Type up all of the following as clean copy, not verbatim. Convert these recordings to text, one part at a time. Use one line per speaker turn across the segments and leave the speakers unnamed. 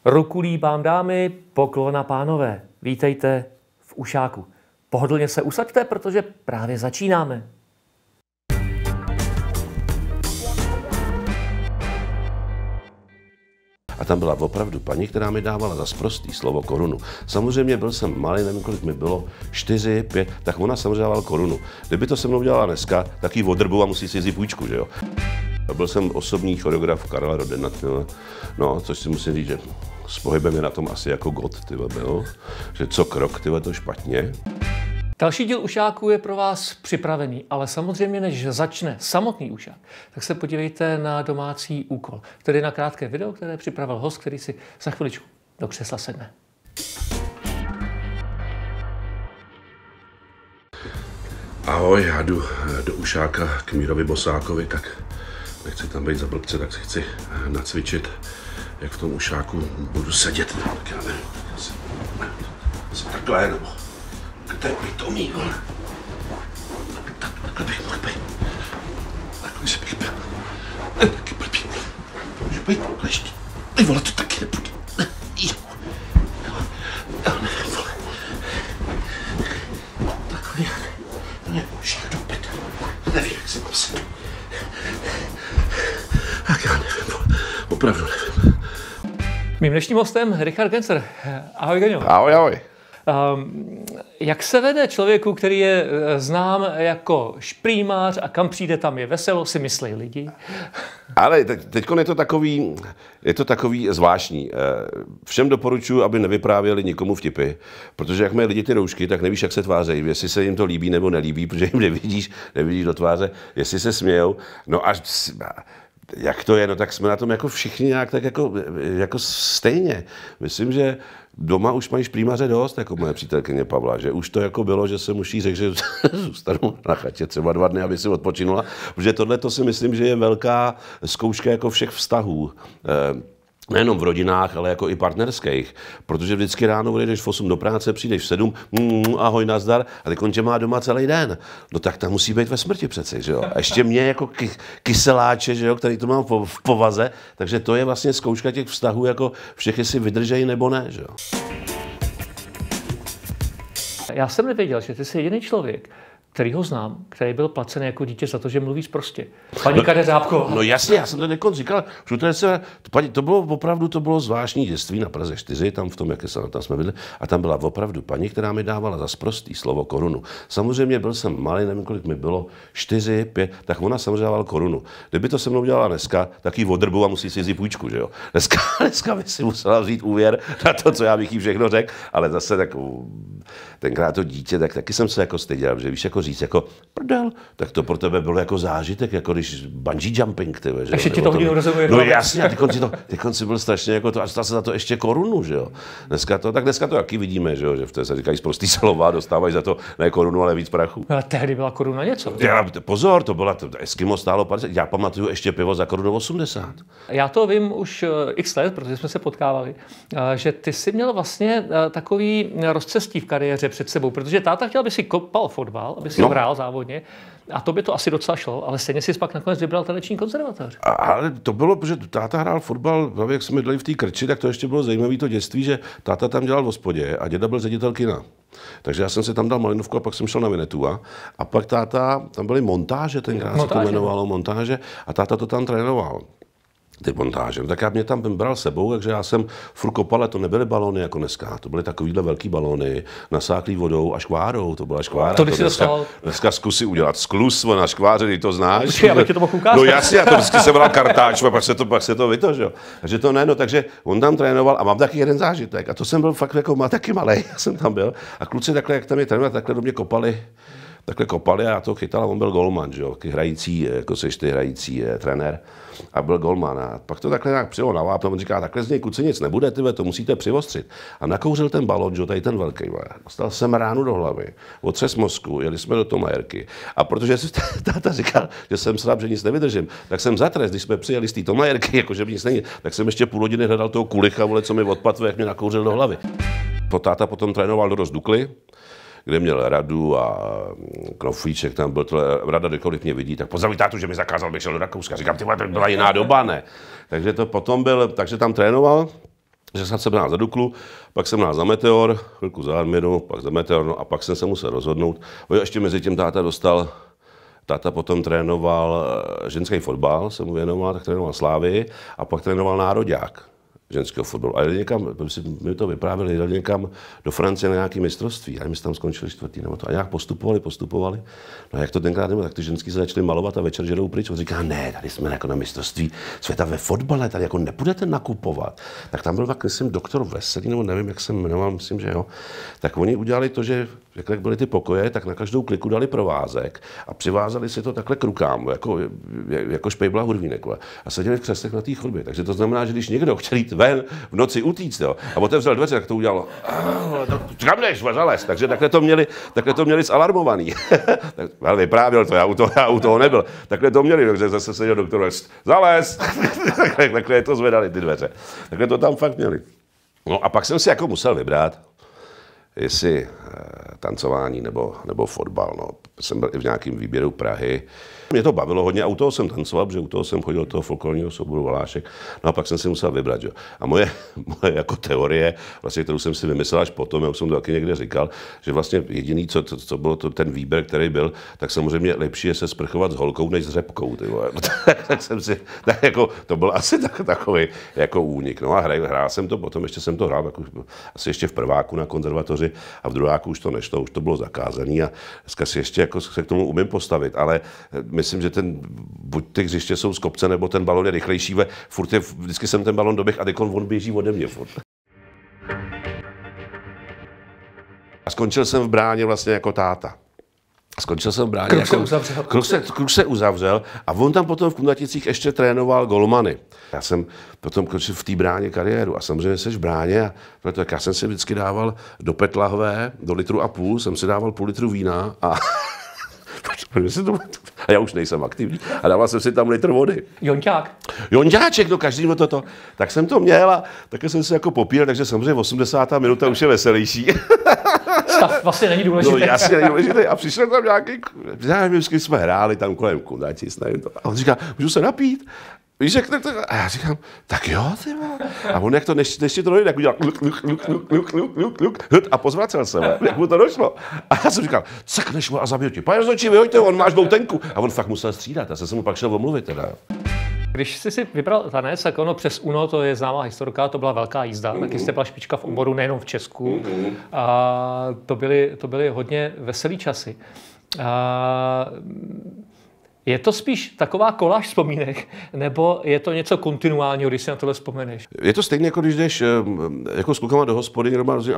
Ruku líbám dámy, poklona pánové. Vítejte v Ušáku. Pohodlně se usaďte, protože právě začínáme.
A tam byla opravdu paní, která mi dávala za sprostý slovo korunu. Samozřejmě byl jsem malý, nevím, kolik mi bylo, 4, 5, tak ona samozřejmě dávala korunu. Kdyby to se mnou dělala dneska, tak jí odrbu a musí si vzít půjčku, že jo. Byl jsem osobní choreograf Karla Rodena, no, což si musím říct, že s pohybem je na tom asi jako God, jo? Že co krok, to špatně.
Další díl Ušáku je pro vás připravený, ale samozřejmě než začne samotný Ušák, tak se podívejte na domácí úkol, tedy na krátké video, které připravil host, který si za chviličku do křesla sedne.
Ahoj, já jdu do Ušáka k Mírovi Bosákovi, tak nechci tam být za blbce, tak si chci nacvičit, jak v tom Ušáku budu sedět. Tak já nevím, asi takhle, nebo to je pitomý, vole. Takhle bych mohl být. Takhle se bych byl. Taky blbý. Může být takhle ještě. Ty vole, to taky nepůjde. Já nevím, vole. Takhle nějak. Nemůžu do pět. Nevím, jak si mám se. Tak já nevím, vole. Opravdu nevím.
Mým dnešním hostem Richard Gencer. Ahoj, Geňo.
Ahoj, ahoj.
Jak se vede člověku, který je znám jako šprýmář a kam přijde, tam je veselo, si myslí lidi?
Ale teď je to takový zvláštní. Všem doporučuji, aby nevyprávěli nikomu vtipy, protože jak mají lidi ty roušky, tak nevíš, jak se tvářejí, jestli se jim to líbí nebo nelíbí, protože jim nevidíš do tváře, jestli se smějou. No a jak to je, no tak jsme na tom jako všichni nějak tak jako stejně. Myslím, že doma už mají šprýmaře dost, jako moje přítelkyně Pavla, že už to jako bylo, že jsem už jí řekl, že zůstanu na chatě třeba 2 dny, aby si odpočinula, protože tohle to si myslím, že je velká zkouška jako všech vztahů. Nejenom v rodinách, ale jako i partnerských, protože vždycky ráno odejdeš v 8 do práce, přijdeš v 7, ahoj, nazdar, a teď on tě má doma celý den. No tak tam musí být ve smrti přece, že jo. A ještě mě jako kyseláče, že jo, který to mám v povaze, takže to je vlastně zkouška těch vztahů, jako všech, jestli vydržejí nebo ne, že jo.
Já jsem nevěděl, že ty jsi jediný člověk, který ho znám, který byl placen jako dítě za to, že mluví sprostě. Paní Kadeřábková.
No jasně, já jsem to někon říkal, to bylo zvláštní dětství na Praze 4, tam v tom, jak tam jsme byli, a tam byla opravdu paní, která mi dávala za sprostý slovo korunu. Samozřejmě byl jsem malý, nevím, kolik mi bylo, 4, 5, tak ona samozřejmě dávala korunu. Kdyby to se mnou dělala dneska, tak jí odrbu a musí si vzít půjčku, že jo. Dneska by si musela vzít úvěr na to, co já bych jí všechno řekl, ale zase tak tenkrát to dítě, tak taky jsem se jako styděl, že víš, jako říct jako prdel, tak to pro tebe bylo jako zážitek, jako když bungee jumping, ty že?
Takže ti to hodně rozumuje.
No jasně, a ty konci byl strašně jako to, a dostal se za to ještě korunu, že jo. Dneska to taky vidíme, že jo, že v té se říkají sprostý slova, dostávají za to ne korunu, ale víc prachu.
Ale tehdy byla koruna něco.
Pozor, to Eskimo stálo 50, já pamatuju ještě pivo za korunu 80.
Já to vím už x let, protože jsme se potkávali, že ty jsi měl vlastně takový rozcestí v kariéře před sebou, protože táta chtěl, aby si kopal fotbal, aby si ho hrál závodně, a to by to asi docela šlo, ale stejně si pak nakonec vybral taneční konzervatoř.
Ale to bylo, protože táta hrál fotbal, jak jsme byli v té Krči, tak to ještě bylo zajímavé to dětství, že táta tam dělal v hospodě a děda byl ředitel kina. Takže já jsem si tam dal malinovku a pak jsem šel na Vinetu a pak táta, tam byly montáže, tenkrát se to jmenovalo montáže, a táta to tam trénoval. Ty montáže. No tak já mě tam bral sebou, takže já jsem furt kopal, ale to nebyly balóny jako dneska. To byly takovýhle velký balóny, nasáklý vodou a škvářou. To byla škvára.
To
dneska zkusí udělat sklus na škváře, ty to znáš.
Počkej, abych tě to mohl ukázat.
No jasně, já to vždycky jsem bral kartáč, a pak se to vytožil. Takže to ne, no takže on tam trénoval a mám taky jeden zážitek. A to jsem byl fakt jako taky malej, já jsem tam byl. A kluci takhle, jak tam je trénovat, takhle do mě kopali a já to chytal a on byl golman, že jo, hrající, jako seš ty hrající trenér a byl golman a pak to takhle nějak přijel na vápno, on říká, takhle z něj kluci nic nebude, tyhle, to musíte přivostřit. A nakouřil ten balon, že tady ten velký, dostal jsem ránu do hlavy, otřes mozku, jeli jsme do Tomajrky a protože si táta říkal, že jsem slab, že nic nevydržím, tak jsem za trest, když jsme přijeli z té Tomajrky, jakože nic není, tak jsem ještě půl hodiny hledal toho kulicha, vole, co mi odpadl, jak mě nakouřil do hlavy. Táta potom trénoval do Dukly, kde měl Radu a Knoflíček, tam byl Rada, kdykoliv mě vidí, tak pozdraví tátu, že mi zakázal, bych šel do Rakouska. Říkám, to byla jiná doba, ne. Takže to potom byl, takže tam trénoval že jsem hrál za Duklu, pak jsem hrál za Meteor, chvilku za Admiru, pak za Meteor, no a pak jsem se musel rozhodnout. Ještě mezi tím táta potom trénoval ženský fotbal, jsem mu věnoval, tak trénoval Slávii a pak trénoval nároďák ženského fotbalu. A jeli někam, mi to vyprávěli, jeli někam do Francie na nějaké mistrovství. A my jsme tam skončili 4. nebo to. A nějak postupovali. No a jak to tenkrát nebylo, tak ty ženský se začaly malovat a večer že jdou pryč. On říká, ne, tady jsme jako na mistrovství světa ve fotbale, tady jako nepůjdete nakupovat. Tak tam byl tak, myslím, doktor Veselý, nebo nevím, jak se jmenoval, myslím, že jo. Tak oni udělali to, že jak byly ty pokoje, tak na každou kliku dali provázek a přivázali si to takhle k rukám, jako Špejbla Hurvínek. A seděli v křeslech na té chodbě. Takže to znamená, že když někdo chtěl jít ven v noci utíct, jo, a otevřel dveře, tak to udělalo. Kam jdeš, zalez. Takže takhle to měli zalarmovaný. Ale vyprávěl to, já u toho nebyl. Takhle to měli, takže zase seděl doktor, zalez. Takhle to zvedali ty dveře. Takhle to tam fakt měli. No a pak jsem si jako musel vybrat, jestli tancování nebo fotbal. No. Jsem byl i v nějakém výběru Prahy. Mě to bavilo hodně a u toho jsem tancoval, protože u toho jsem chodil do toho folklorního souboru Valášek. No a pak jsem si musel vybrat. Jo. A moje jako teorie, vlastně, kterou jsem si vymyslel až potom, jak jsem to taky někde říkal, že vlastně jediný, co bylo ten výběr, který byl, tak samozřejmě lepší je se sprchovat s holkou než s řepkou. Tak jsem si, tak jako, to byl asi takový jako únik. No a hrál jsem to, potom ještě jsem to hrál jako, asi ještě v prváku na konzervatoři a v druháku už to nešlo, už to bylo zakázané a dneska si ještě jako se k tomu umím postavit, ale myslím, že buď ty hřiště jsou z kopce, nebo ten balon je rychlejší, vždycky jsem ten balon doběh a teď on běží ode mě furt. A skončil jsem v bráně vlastně jako táta. Skončil jsem v bráně. Kruh se uzavřel a on tam potom v Kunraticích ještě trénoval golmany. Já jsem potom končil v té bráně kariéru a samozřejmě jsi v bráně a proto já jsem si vždycky dával do PET lahve, do 1,5 litru, jsem si dával půl litru vína a a já už nejsem aktivní. A dával jsem si tam litr vody. Jonťáček, no každý toto. Tak jsem to měl a také jsem si jako popíl, takže samozřejmě 80. minuta už je veselější.
Stav vlastně není důležitý.
No jasně není důležitý. A přišel tam nějaký, vždycky jsme hráli tam kolem Kunratic, nevím to. A on říká, můžu se napít? Víš, jak to? A já říkám, tak jo, ty vole. A on jak to, než to dojde, tak udělal luk a pozvracel se, jak mu to došlo. A já jsem říkal, sakneš mu a zabiju ti. Pane rozhodčí, vyhoďte ho, on máš doutenku. A on fakt musel střídat, já jsem mu pak šel omluvit teda.
Když jsi si vybral tanec, tak ono přes UNO, to je známá historka, to byla velká jízda, taky jste byla špička v oboru, nejenom v Česku. A to byly hodně veselý časy. Je to spíš taková koláž vzpomínek, nebo je to něco kontinuálního, když si na tohle vzpomeneš?
Je to stejně, jako když jdeš jako s klukama do hospody a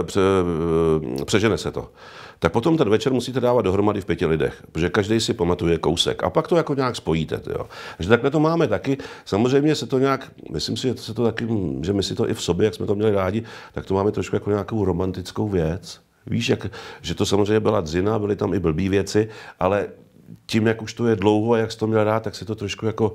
přežene se to. Tak potom ten večer musíte dávat dohromady v 5 lidech, protože každý si pamatuje kousek a pak to jako nějak spojíte. Jo. Takže takhle to máme taky. Samozřejmě se to nějak, myslím si, že my si to i v sobě, jak jsme to měli rádi, tak to máme trošku jako nějakou romantickou věc. Víš, že to samozřejmě byla dzina, byly tam i blbý věci, ale tím, jak už to je dlouho a jak jsi to měl rád, tak si to trošku jako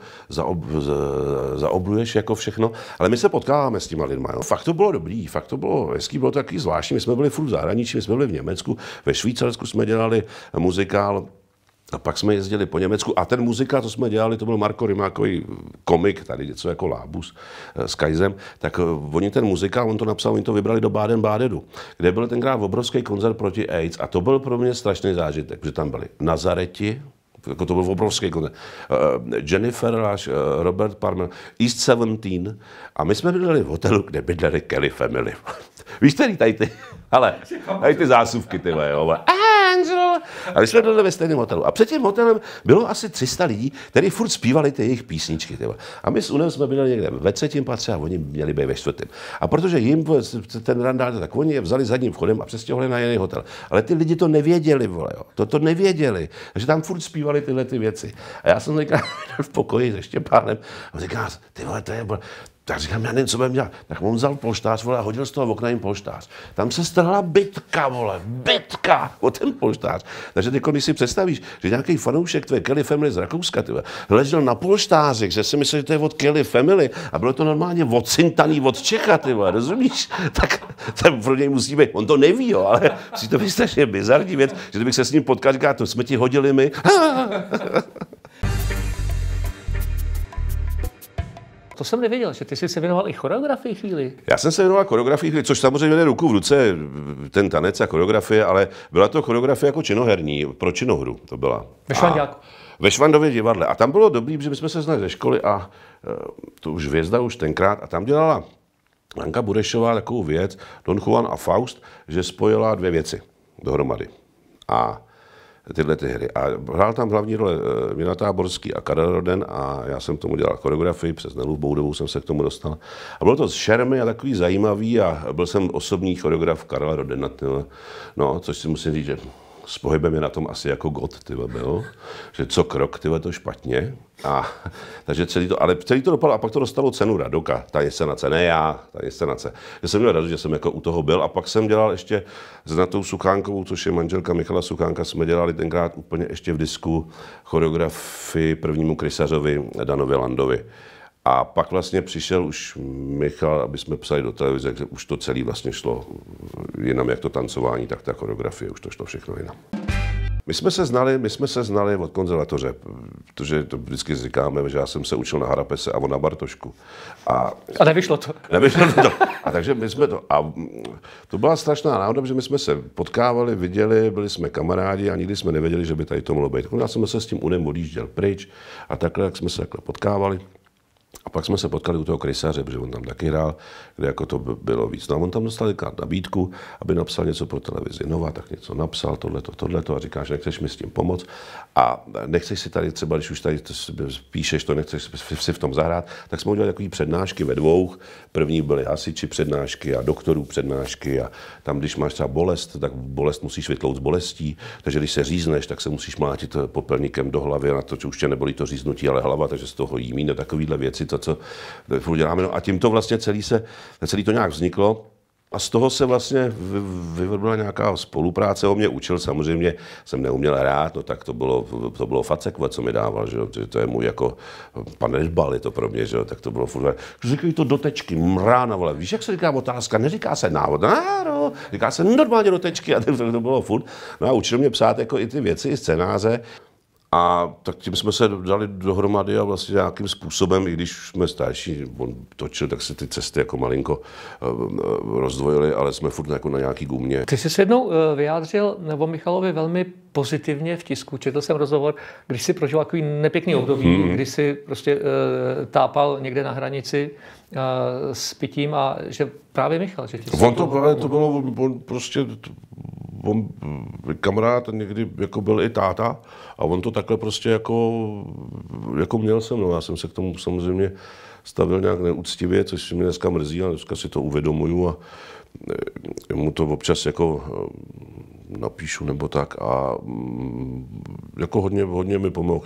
zaobluješ jako všechno. Ale my se potkáváme s těma lidma. Jo. Fakt to bylo dobrý, fakt to bylo hezký, bylo to taky zvláštní. My jsme byli furt v zahraničí, my jsme byli v Německu, ve Švýcarsku jsme dělali muzikál, a pak jsme jezdili po Německu a ten muzikál, co jsme dělali, to byl Marko Rymákový komik, tady něco jako Lábus s Kajzem, tak oni ten muzikál, on to napsal, oni to vybrali do Baden-Badenu, kde byl tenkrát obrovský koncert proti AIDS a to byl pro mě strašný zážitek, protože tam byli Nazareti, jako to byl obrovský koncert, Jennifer Rush, Robert Palmer, East 17 a my jsme bydleli v hotelu, kde bydleli Kelly Family. Víš tady ty, ale tady ty zásuvky, ty jo, Angel. A my jsme byli ve stejném hotelu. A před tím hotelem bylo asi 300 lidí, kteří furt zpívali ty jejich písničky. Tyhle. A my s UNem jsme byli někde ve 3. patře a oni měli být ve 4. A protože jim ten randál, tak oni je vzali zadním vchodem a přestěhovali na jiný hotel. Ale ty lidi to nevěděli, vole, jo. To nevěděli. Takže tam furt zpívali tyhle ty věci. A já jsem říkal v pokoji se Štěpánem a on říká, ty vole, to je... Tak říkám, já nevím, co budeme dělat. Tak on vzal polštář, vole, a hodil z toho okna jim polštář. Tam se strhla bitka, vole, bitka o ten polštář. Takže teď, když si představíš, že nějaký fanoušek tvé Kelly Family z Rakouska, ty ležel na polštáři, že si myslel, že to je od Kelly Family a bylo to normálně odcintaný od Čecha, ty vole, rozumíš? Tak pro něj musí být, on to neví, jo, ale musí to být strašně bizarní věc, že kdybych se s ním potkal, říká, to jsme ti hodili my.
to jsem nevěděl, že ty jsi se věnoval i choreografii chvíli.
Já jsem se věnoval choreografii, což samozřejmě jde ruku v ruce, ten tanec a choreografie, ale byla to choreografie jako činoherní, pro činohru to byla.
Ve Švanďáku.
Ve Švandově divadle. A tam bylo dobrý, že my jsme se znali ze školy a to už Hvězda už tenkrát a tam dělala Anka Burešová takovou věc, Don Juan a Faust, že spojila dvě věci dohromady. A tyhle ty hry. A hrál tam hlavní role Milan Táborský a Karel Roden a já jsem tomu dělal choreografii, přes Nelu Boudovou jsem se k tomu dostal. A bylo to z šermy a takový zajímavý a byl jsem osobní choreograf Karela Rodena, no, což si musím říct, že s pohybem je na tom asi jako God, byl, že co krok, to špatně. A, takže ale celý to dopadlo a pak to dostalo cenu Radoka, ta inscenace, ne já, ta inscenace. Já jsem měl radost, že jsem jako u toho byl a pak jsem dělal ještě s Natou Suchánkovou, což je manželka Michala Suchánka, jsme dělali tenkrát úplně ještě v disku choreografii prvnímu krysařovi Danovi Landovi. A pak vlastně přišel už Michal, aby jsme psali do televize, že už to celé vlastně šlo jinam, jak to tancování, tak ta choreografie, už to šlo všechno jinam. My jsme se znali od konzervatoře, protože to vždycky říkáme, že já jsem se učil na Harapese a on na Bartošku.
A nevyšlo to.
Nevyšlo to. A takže my jsme to. A to byla strašná náhoda, že my jsme se potkávali, viděli, byli jsme kamarádi a nikdy jsme nevěděli, že by tady to mohlo být. Já jsem se s tím Unem odjížděl pryč a takhle, jak jsme se takhle potkávali. A pak jsme se potkali u toho krysaře, protože on tam taky hrál, kde jako to bylo víc. No a on tam dostal nabídku, aby napsal něco pro televizi Nova, tak něco napsal, tohleto a říká, že nechceš mi s tím pomoct a nechceš si tady třeba, když už tady píšeš to, nechceš si v tom zahrát, tak jsme udělali takové přednášky ve dvou. První byly hasiči přednášky a doktorů přednášky a tam, když máš třeba bolest, tak bolest musíš vytlout s bolestí, takže když se řízneš, tak se musíš mlátit popelníkem do hlavy, na to, že už tě nebolí to říznutí, ale hlava, takže z toho jímí, takovýhle věci, to, co děláme. No a tím to vlastně celý to nějak vzniklo. A z toho se vlastně vyvrbila nějaká spolupráce. On mě učil, samozřejmě jsem neuměl hrát, no tak to bylo facekva, co mi dával, že jo? To je můj jako pan Nedbal, je to pro mě, že jo? Tak to bylo furt. Říkají to dotečky, mrána, vole. Víš, jak se říká otázka? Neříká se návod, no, říká se normálně dotečky a to bylo furt. No a učil mě psát jako i ty věci, i scénáře. A tak tím jsme se dali dohromady a vlastně nějakým způsobem, i když jsme starší, on točil, tak se ty cesty jako malinko rozdvojily, ale jsme furt jako na nějaký gumě.
Ty jsi se jednou vyjádřil o Michalovi velmi pozitivně v tisku. Četl jsem rozhovor, když si prožil takový nepěkný období, kdy si prostě tápal někde na hranici s pitím a že právě Michal, že ti
to bylo prostě... On kamarád někdy jako byl i táta a on to takhle prostě jako měl se mnou. Já jsem se k tomu samozřejmě stavil nějak neúctivě, což mě dneska mrzí, ale dneska si to uvědomuju a mu to občas jako napíšu nebo tak a jako hodně mi pomohl.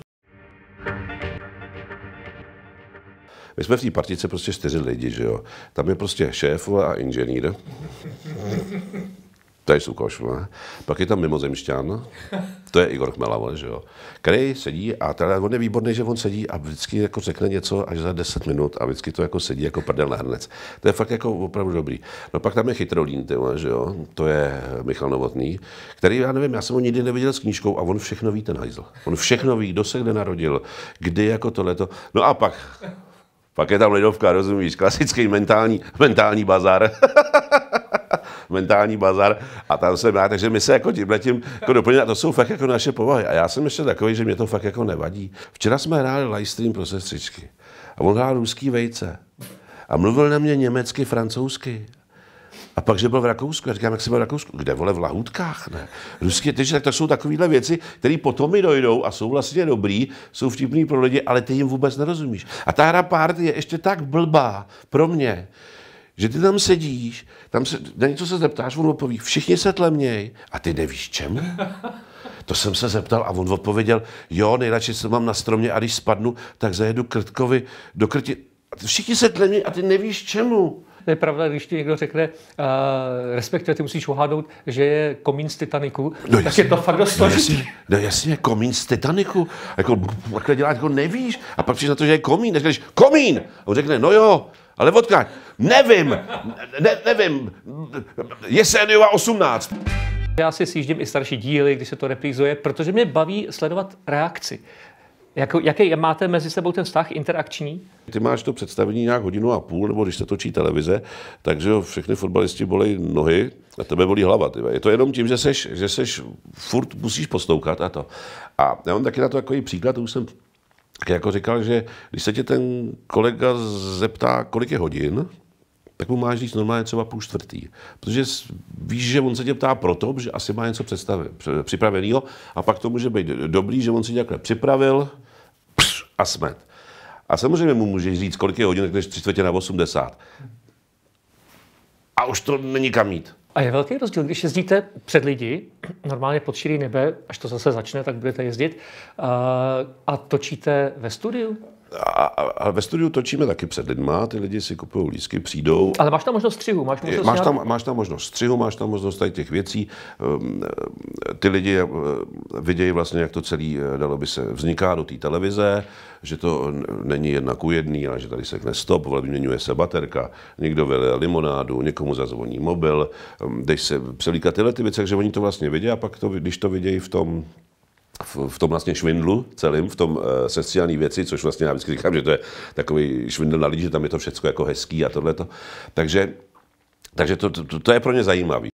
My jsme v té partice prostě 4 lidi, že jo. Tam je prostě šéf a inženýr. To je Sukoš, ne? Pak je tam mimozemšťan, to je Igor Chmela, že jo, který sedí a teda on je výborný, že on sedí a vždycky jako řekne něco až za 10 minut a vždycky to jako sedí jako prdel na hrnec. To je fakt jako opravdu dobrý. No pak tam je Chytrolín, že jo, to je Michal Novotný, který, já nevím, já jsem ho nikdy neviděl s knížkou a on všechno ví, ten hajzl. On všechno ví, kdo se kde narodil, kdy jako tohleto. No a pak je tam Lidovka, rozumíš, klasický mentální bazar. Mentální bazar a tam jsem já, takže my se jako tímhletím jako doplňujeme, to jsou fakt jako naše povahy a já jsem ještě takový, že mě to fakt jako nevadí. Včera jsme hráli livestream pro sestřičky a on hrál ruský vejce a mluvil na mě německy, francouzsky. A pak, že byl v Rakousku, já říkám, jak jsem byl v Rakousku, kde vole, v Lahůdkách, ne? Ruský, takže tak to jsou takovéhle věci, které potom mi dojdou a jsou vlastně dobrý, jsou vtipný pro lidi, ale ty jim vůbec nerozumíš. A ta hra party je ještě tak blbá pro mě, že ty tam sedíš, na něco se zeptáš, on odpoví, všichni se tlemněj a ty nevíš čemu? To jsem se zeptal a on odpověděl, jo, nejradši se mám na stromě a když spadnu, tak zajedu Krtkovi do Krti. Všichni se tlemněj a ty nevíš čemu.
To je pravda, když ti někdo řekne, respektive ty musíš uhádnout, že je komín z Titaniku, no tak je to fakt dost složitý.
No jasně, komín z Titaniku. Jako, takhle dělat, jako nevíš. A pak přijdeš na to, že je komín. Řekneš, komín! A on řekne, no jo, ale odkud? Nevím. Jeseniova 18.
Já si sjíždím i starší díly, když se to reprízuje, protože mě baví sledovat reakci. Jaký máte mezi sebou ten vztah interakční?
Ty máš to představení nějak hodinu a půl, nebo když se točí televize, takže všechny fotbalisti bolí nohy a tebe bolí hlava. Je to jenom tím, že seš furt musíš postoukat a to. A já mám taky na to takový příklad, to už jsem jako říkal, že když se tě ten kolega zeptá, kolik je hodin, tak mu máš říct normálně třeba 3:30. Protože víš, že on se tě ptá proto, že asi má něco připraveného a pak to může být dobrý, že on si takhle připravil a smet. A samozřejmě mu můžeš říct, kolik je hodin, když 3:45. A už to není kam jít.
A je velký rozdíl, když jezdíte před lidi, normálně pod širý nebe, až to zase začne, tak budete jezdit, a točíte ve studiu?
A ve studiu točíme taky před lidma, ty lidi si kupují lístky, přijdou.
Ale máš tam možnost střihu,
máš tam možnost střihu, máš tam možnost tady těch věcí. Ty lidi vidějí vlastně, jak to celé, dalo by se, vzniká do té televize, že to není 1:1, ale že tady se stop, vyměňuje se baterka, někdo vylije limonádu, někomu zazvoní mobil, jdeš se přelíkat tyhle ty věci, takže oni to vlastně vidí a pak když to vidějí v tom vlastně švindlu celým, v tom sociální věci, což vlastně já vždycky říkám, že to je takový švindl na lidi, že tam je to všechno jako hezký a tohleto. Takže to je pro ně zajímavý.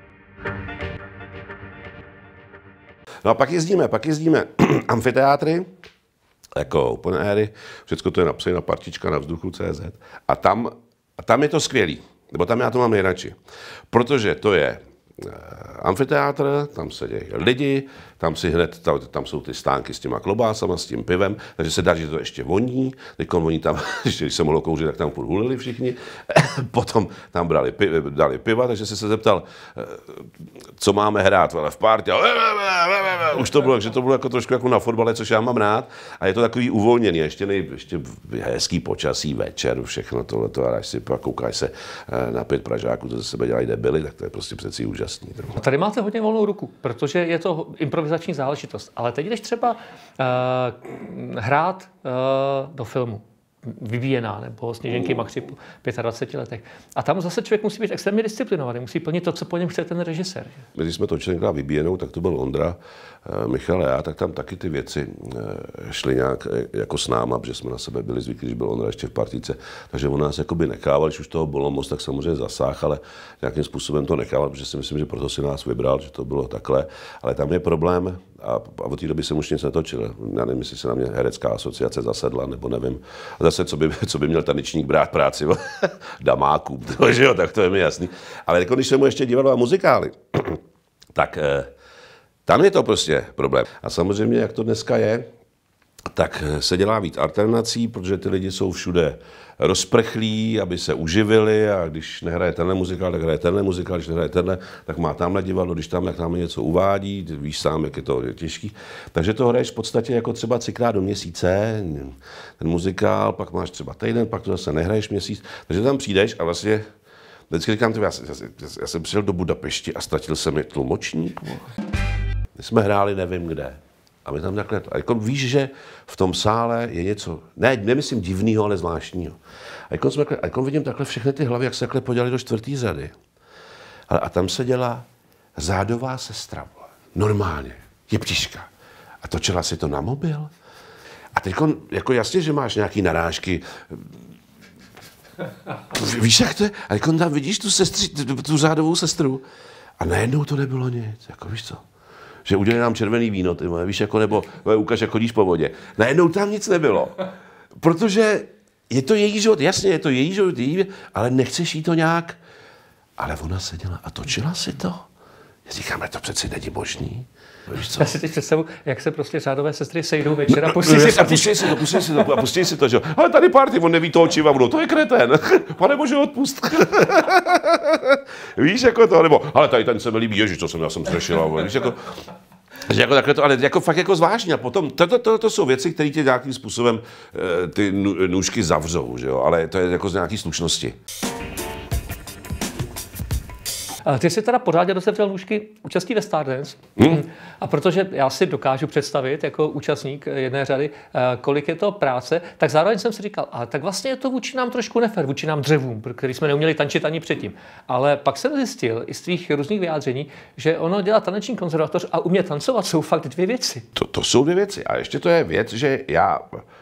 No a pak jezdíme amfiteátry, jako open airy, všechno to je napsané na partička na vzduchu.cz a tam je to skvělý, nebo tam já to mám nejradši, protože to je amfiteátr, tam se dějí lidi, tam si hned, tam jsou ty stánky s těma klobásama, s tím pivem, takže se dá, že to ještě voní, teď oni tam, když se mohlo kouřit, tak tam furt hulili všichni, potom tam dali piva, takže se zeptal, co máme hrát, ale v partě, už to bylo, že to bylo jako trošku jako na fotbale, což já mám rád, a je to takový uvolněný, ještě hezký počasí, večer, všechno tohleto, a až si pak koukáš se na 5 Pražáků, to ze sebe dělají debily, tak to je prostě přeci úžasný.
A tady máte hodně volnou ruku, protože je to improvizační záležitost. Ale teď jdeš třeba hrát do filmu Vyvíjená nebo Sněženky Machři po 25 letech. A tam zase člověk musí být extrémně disciplinovaný, musí plnit to, co po něm chce ten režisér.
Když jsme točili Vybíjenou, tak to byl Ondra, Michal a já, tak tam taky ty věci šly nějak jako s náma, protože jsme na sebe byli zvyklí, když byl Ondra ještě v partice. Takže on nás jakoby nechával, když už toho bylo moc, tak samozřejmě zasáhl, ale nějakým způsobem to nechával, protože si myslím, že proto si nás vybral, že to bylo takhle. Ale tam je problém, a od té doby jsem už nic netočil. Já nevím, jestli se na mě herecká asociace zasedla, nebo nevím. A zase, co by měl tanečník brát práci, damáků, že jo, tak to je mi jasný. Ale jako když jsem mu ještě divadlo a muzikály, tak tam je to prostě problém. A samozřejmě, jak to dneska je, tak se dělá víc alternací, protože ty lidi jsou všude rozprchlí, aby se uživili, a když nehraje tenhle muzikál, tak hraje tenhle muzikál, když nehraje tenhle, tak má tamhle divadlo, když tam něco uvádí, víš sám, jak je to těžký. Takže to hraješ v podstatě jako třeba 3krát do měsíce, ten muzikál, pak máš třeba týden, pak to zase nehraješ měsíc, takže tam přijdeš a vlastně vždycky říkám, já jsem přijel do Budapešti a ztratil jsem je tlumočník. My jsme hráli nevím kde. A my tam takhle, a jako víš, že v tom sále je něco, nemyslím divného, ale zvláštního. A jako vidím takhle všechny ty hlavy, jak se takhle podělali do 4. řady. A tam se dělá řádová sestra, normálně, jeptiška. A točila si to na mobil. A teď jako jasně, že máš nějaký narážky. Víš, jak to je? A jako tam vidíš tu řádovou sestru. A najednou to nebylo nic, jako víš co? Že udělali nám červený víno, ty moje, víš, jako, nebo ukaž, jak chodíš po vodě. Najednou tam nic nebylo. Protože je to její život, jasně, je to její život, ale nechceš jí to nějak. Ale ona seděla a točila si to. Já říkám, to přeci není možný. Víš co?
Já si teď představu, jak se prostě řádové sestry sejdou večer a pustí
si to, že jo. Ale tady party, on neví toho čivavnu, to je kretén. Pane bože, odpust. Víš, jako to, nebo, ale tady ten se mi líbí, ježiš, já jsem zřešila, víš, jako, takhle to, ale jako fakt jako zvláštní. A potom, to jsou věci, které tě nějakým způsobem ty nůžky zavřou, že jo, ale to je jako z nějaký slušnosti.
Ty jsi teda pořádně rozevřel nůžky účastí ve Stardance. A protože já si dokážu představit jako účastník jedné řady, kolik je to práce, tak zároveň jsem si říkal, ale tak vlastně je to vůči nám trošku nefér, vůči nám dřevům, který jsme neuměli tančit ani předtím. Ale pak jsem zjistil i z tvých různých vyjádření, že ono dělat taneční konzervatoř a umět tancovat jsou fakt dvě věci.
To jsou dvě věci. A ještě to je věc, že já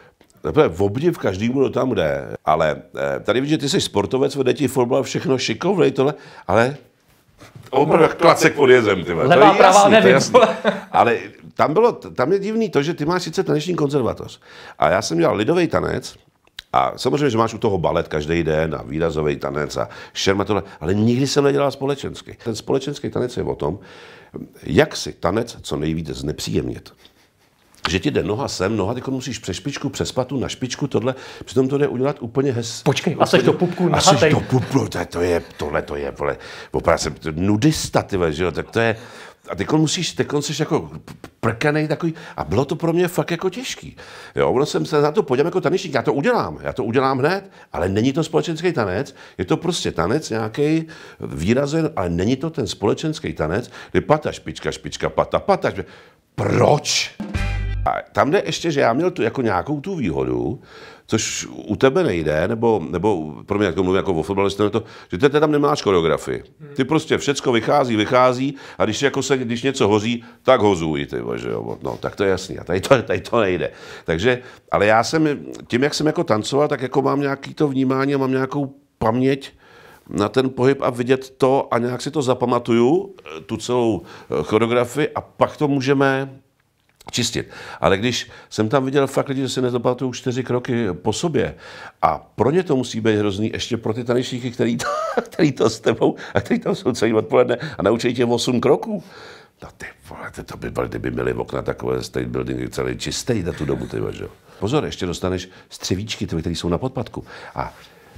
v obdiv každému, kdo tam jde, ale tady vidíš, že ty jsi sportovec, vede ti fotbal, všechno šikovnej tohle, ale opravdu jak klacek pod jezem, ty.
Levá, pravá, nevím.
Ale tam je divný to, že ty máš sice taneční konzervatoř. A já jsem dělal lidový tanec, a samozřejmě, že máš u toho balet každý den a výrazový tanec a šerma tohle, ale nikdy jsem nedělal společenský. Ten společenský tanec je o tom, jak si tanec co nejvíce znepříjemnit. Že ti jde noha sem, noha, ty musíš přes špičku, přes patu, na špičku, tohle, přitom to jde udělat úplně
Počkej, a seš do pupku nahatej.
A seš do pupku, tohle to je, vole, opravdu jsem nudista, ty že jo, tak to je, a teď jsi jako prkanej takový, a bylo to pro mě fakt jako těžký. Jo, ono jsem se na to podíval jako tanečník, já to udělám hned, ale není to společenský tanec, je to prostě tanec nějaký výrazen, ale není to ten společenský tanec, kdy pata, špička, pata, špička. Proč? A tam jde ještě, že já měl tu jako nějakou tu výhodu, což u tebe nejde, nebo pro mě jako mluvím jako o fotbalistu, že ty tam nemáš choreografii. Ty prostě všecko vychází a když něco hoří, tak hozuj, ty, že jo, no, tak to je jasný. A tady to nejde. Takže, ale já jsem, tím, jak jsem jako tancoval, tak jako mám nějaký to vnímání a mám nějakou paměť na ten pohyb a vidět to a nějak si to zapamatuju, tu celou choreografii a pak to můžeme čistit. Ale když jsem tam viděl fakt lidi, že si nezapamatují 4 kroky po sobě a pro ně to musí být hrozný, ještě pro ty tanečníky, který to s tebou a který tam jsou celý odpoledne a naučí tě 8 kroků. No ty vole, to by byly, kdyby měli okna takové state building celý čistý na tu dobu, ty že? Pozor, ještě dostaneš střevíčky, které jsou na podpatku. A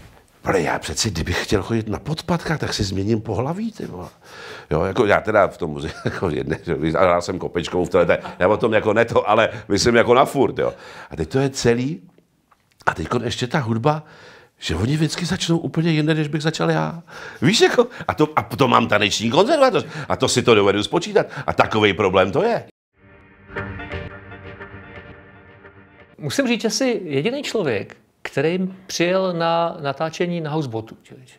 já přeci, kdybych chtěl chodit na podpatkách, tak si změním pohlaví, ty vole. Jo, jako já teda v tom muziku, jako já jsem kopečkou v tohle, já o tom jako neto, ale myslím jako na furt, jo. A teď to je celý, a teď ještě ta hudba, že oni vždycky začnou úplně jinde, než bych začal já. Víš, jako, a to mám taneční konzervatoř, a to si to dovedu spočítat, a takovej problém to je.
Musím říct, že jsi jediný člověk, který přijel na natáčení na houseboatu.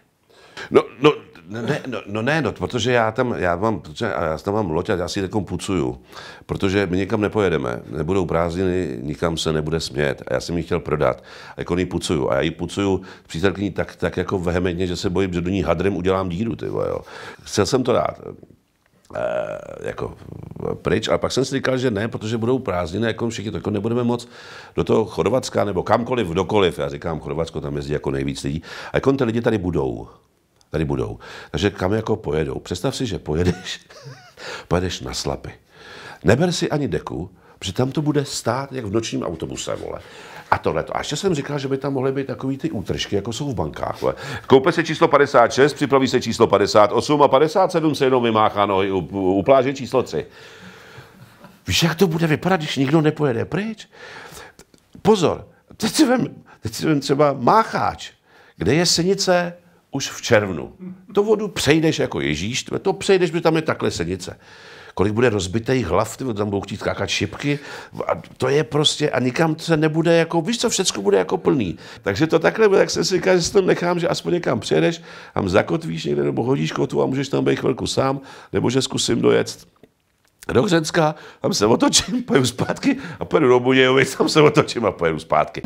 Protože já tam mám loď a já si takom pucuju, protože my někam nepojedeme, nebudou prázdniny, nikam se nebude smět a já jsem ji chtěl prodat a jako ji pucuju a já ji pucuju s přítelkyní tak jako vehementně, že se bojím, že do ní hadrem udělám díru, ty vole, jo. Chtěl jsem to dát jako pryč, ale pak jsem si říkal, že ne, protože budou prázdniny, jako všichni, to jako nebudeme moc do toho Chorvatska nebo kamkoliv, kdokoliv, já říkám Chorvatsko, tam jezdí jako nejvíc lidí, a jako ty lidi tady budou. Takže kam jako pojedou? Představ si, že pojedeš na Slapy. Neber si ani deku, protože tam to bude stát jak v nočním autobuse, vole. A tohleto. A ještě jsem říkal, že by tam mohly být takový ty útržky, jako jsou v bankách, vole. Koupe se číslo 56, připraví se číslo 58 a 57 se jenom vymáchá nohy u pláže číslo 3. Víš, jak to bude vypadat, když nikdo nepojede pryč? Pozor, teď si vem třeba Mácháč, kde je Senice už v červnu. To vodu přejdeš jako Ježíš, to přejdeš, protože tam je takhle Senice. Kolik bude rozbitých hlav, tam budou chtít skákat šipky, a to je prostě, a nikam se nebude jako, víš co, všecko bude jako plný. Takže to takhle bude, tak jsem si říkal, že si to nechám, že aspoň někam přijedeš, tam zakotvíš někde, nebo hodíš kotu a můžeš tam být chvilku sám, nebo že zkusím dojet do Hřenska, tam se otočím, pojedu zpátky a pojedu do Budějovic, tam se otočím a pojedu zpátky.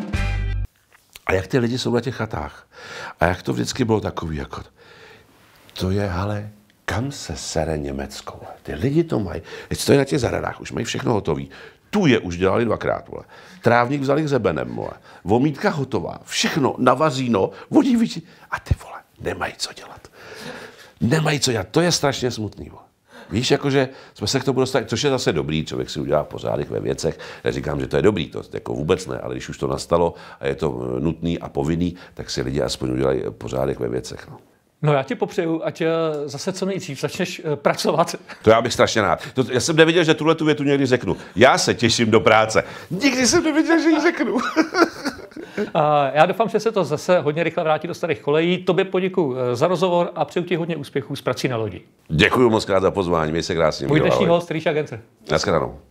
A jak ty lidi jsou na těch chatách? A jak to vždycky bylo takový, jako, to je, ale kam se sere Německo? Ty lidi to mají, teď stojí na těch zahradách, už mají všechno hotový. Tu je už dělali 2krát, vole. Trávník vzali hřebenem, vole. Vomítka hotová, všechno navazíno, vodí vyčí. A ty vole, nemají co dělat. To je strašně smutný, vole. Víš, jakože jsme se k tomu dostali, což je zase dobrý, člověk si udělá pořádek ve věcech. Neříkám, že to je dobrý, to jako vůbec ne, ale když už to nastalo a je to nutný a povinný, tak si lidi aspoň udělají pořádek ve věcech.
No já ti popřeju, ať zase co nejdřív začneš pracovat.
To já bych strašně rád. Já jsem nevěděl, že tuhletu větu někdy řeknu. Já se těším do práce. Nikdy jsem nevěděl, že ji řeknu.
Já doufám, že se to zase hodně rychle vrátí do starých kolejí. Tobě poděkuji za rozhovor a přeju ti hodně úspěchů s prací na lodi.
Děkuji moc krát za pozvání, měj se krásně.
Můj dnešní host, Ríša Gencer.
Naschledanou.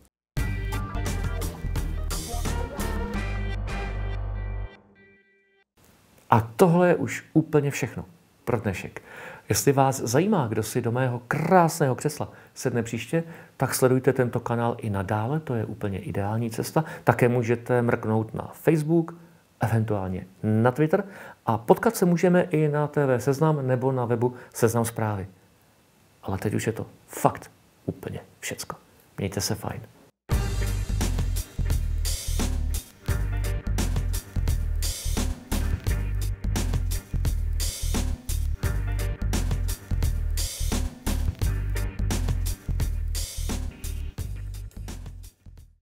A tohle je už úplně všechno pro dnešek. Jestli vás zajímá, kdo si do mého krásného křesla sedne příště, tak sledujte tento kanál i nadále, to je úplně ideální cesta. Také můžete mrknout na Facebook, eventuálně na Twitter a potkat se můžeme i na TV Seznam nebo na webu Seznam Zprávy. Ale teď už je to fakt úplně všecko. Mějte se fajn.